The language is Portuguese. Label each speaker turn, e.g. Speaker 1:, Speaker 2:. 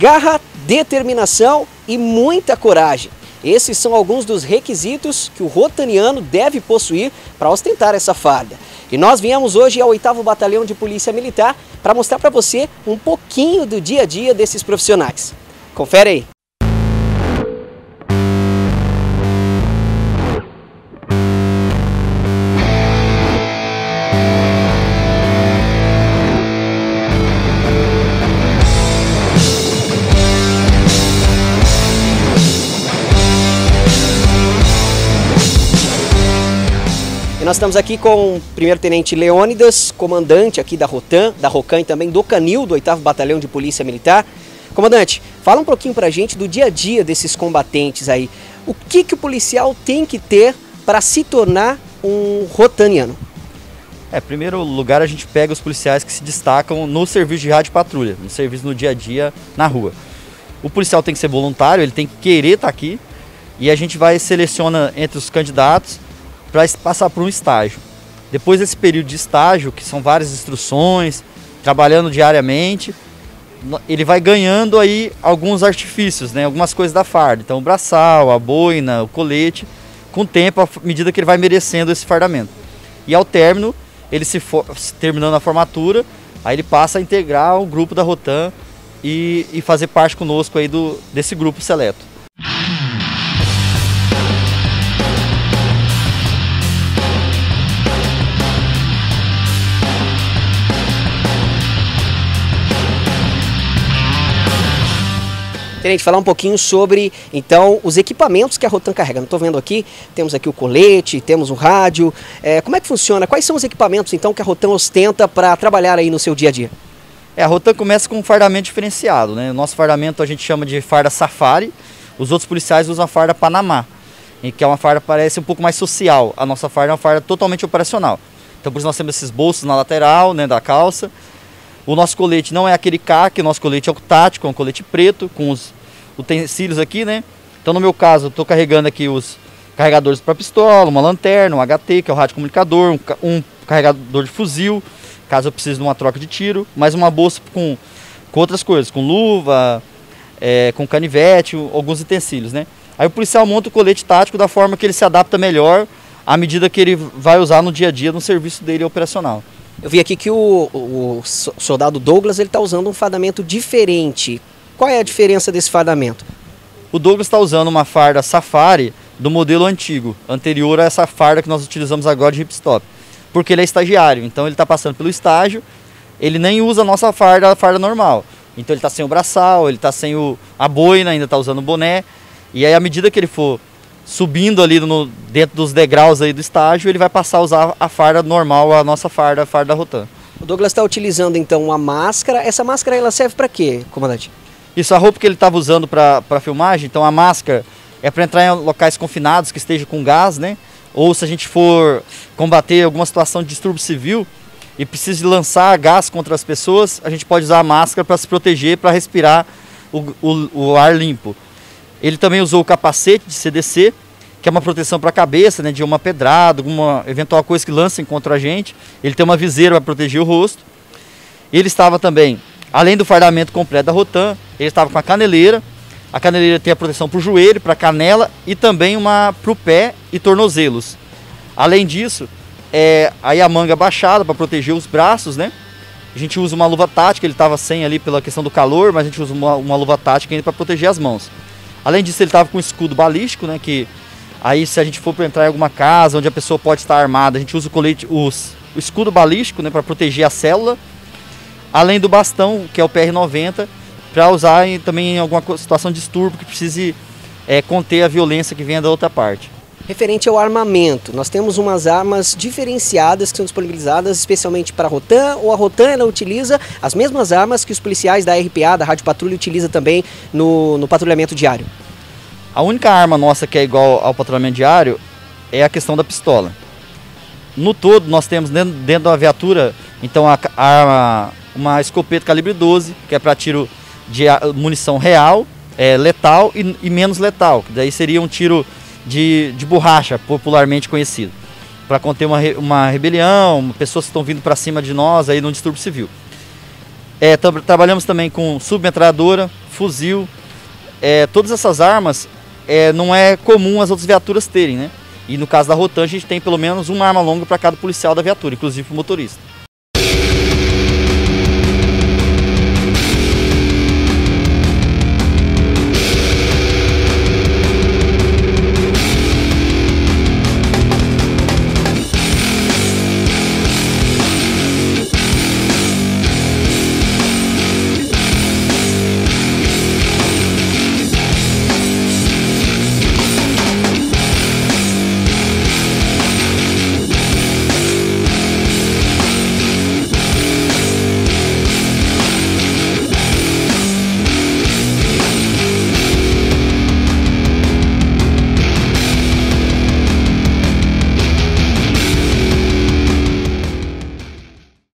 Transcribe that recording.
Speaker 1: garra, determinação e muita coragem. Esses são alguns dos requisitos que o rotaniano deve possuir para ostentar essa farda. E nós viemos hoje ao 8º Batalhão de Polícia Militar para mostrar para você um pouquinho do dia a dia desses profissionais. Confere aí! Nós estamos aqui com o primeiro-tenente Leônidas, comandante aqui da ROCAM e também do Canil, do 8º Batalhão de Polícia Militar. Comandante, fala um pouquinho pra gente do dia a dia desses combatentes aí. O que o policial tem que ter para se tornar um rotaniano?
Speaker 2: Em primeiro lugar, a gente pega os policiais que se destacam no serviço de rádio patrulha, no serviço no dia a dia na rua. O policial tem que ser voluntário, ele tem que querer estar aqui e a gente vai seleciona entre os candidatos para passar por um estágio. Depois desse período de estágio, que são várias instruções, trabalhando diariamente, ele vai ganhando aí alguns artifícios, né? Algumas coisas da farda. Então o braçal, a boina, o colete, com o tempo, à medida que ele vai merecendo esse fardamento. E ao término, ele terminando a formatura, aí ele passa a integrar o grupo da ROTAN e fazer parte conosco aí desse grupo seleto.
Speaker 1: Tenente, falar um pouquinho sobre, então, os equipamentos que a ROTAN carrega. Não estou vendo aqui, temos aqui o colete, temos o rádio. Como é que funciona? Quais são os equipamentos, então, que a ROTAN ostenta para trabalhar aí no seu dia a dia?
Speaker 2: A ROTAN começa com um fardamento diferenciado, né? O nosso fardamento a gente chama de farda safari, os outros policiais usam a farda Panamá, que é uma farda que parece um pouco mais social. A nossa farda é uma farda totalmente operacional. Então, por isso nós temos esses bolsos na lateral, né, da calça. O nosso colete não é aquele CAC, o nosso colete é o tático, é um colete preto, com os utensílios aqui, né? Então no meu caso, eu estou carregando aqui os carregadores para pistola, uma lanterna, um HT, que é o rádio comunicador, um carregador de fuzil, caso eu precise de uma troca de tiro, mais uma bolsa com outras coisas, com luva, com canivete, alguns utensílios, né? Aí o policial monta o colete tático da forma que ele se adapta melhor à medida que ele vai usar no dia a dia no serviço dele operacional.
Speaker 1: Eu vi aqui que o soldado Douglas está usando um fardamento diferente. Qual é a diferença desse fardamento?
Speaker 2: O Douglas está usando uma farda safari do modelo antigo, anterior a essa farda que nós utilizamos agora de hipstop. Porque ele é estagiário, então ele está passando pelo estágio, ele nem usa a nossa farda, a farda normal. Então ele está sem o braçal, ele está sem a boina, ainda está usando o boné. E aí à medida que ele for subindo ali dentro dos degraus aí do estágio, ele vai passar a usar a farda normal, a nossa farda, a farda da ROTAN.
Speaker 1: O Douglas está utilizando então uma máscara. Essa máscara ela serve para quê, comandante?
Speaker 2: Isso, a roupa que ele estava usando para filmagem, então a máscara é para entrar em locais confinados que esteja com gás, né? Ou se a gente for combater alguma situação de distúrbio civil e precisa lançar gás contra as pessoas, a gente pode usar a máscara para se proteger, para respirar o ar limpo. Ele também usou o capacete de CDC, que é uma proteção para a cabeça, né, de uma pedrada, alguma eventual coisa que lancem contra a gente. Ele tem uma viseira para proteger o rosto. Ele estava também, além do fardamento completo da ROTAN, ele estava com a caneleira. A caneleira tem a proteção para o joelho, para a canela e também uma para o pé e tornozelos. Além disso, aí a manga baixada para proteger os braços, né? A gente usa uma luva tática, ele estava sem ali pela questão do calor, mas a gente usa uma luva tática ainda para proteger as mãos. Além disso, ele estava com um escudo balístico, né? Que aí se a gente for para entrar em alguma casa onde a pessoa pode estar armada, a gente usa o escudo balístico, né? Para proteger a célula. Além do bastão, que é o PR-90, para usar também em alguma situação de distúrbio que precise conter a violência que venha da outra parte.
Speaker 1: Referente ao armamento, nós temos umas armas diferenciadas que são disponibilizadas especialmente para a ROTAN, ou a ROTAN ela utiliza as mesmas armas que os policiais da RPA, da Rádio Patrulha, utilizam também no patrulhamento diário?
Speaker 2: A única arma nossa que é igual ao patrulhamento diário é a questão da pistola. No todo, nós temos dentro da viatura, então, uma escopeta calibre 12, que é para tiro de munição real, letal e menos letal, que daí seria um tiro de borracha, popularmente conhecido, para conter uma rebelião, pessoas que estão vindo para cima de nós aí no distúrbio civil. Trabalhamos também com submetralhadora, fuzil. Todas essas armas não é comum as outras viaturas terem, né? E no caso da Rotan a gente tem pelo menos uma arma longa para cada policial da viatura, inclusive o motorista.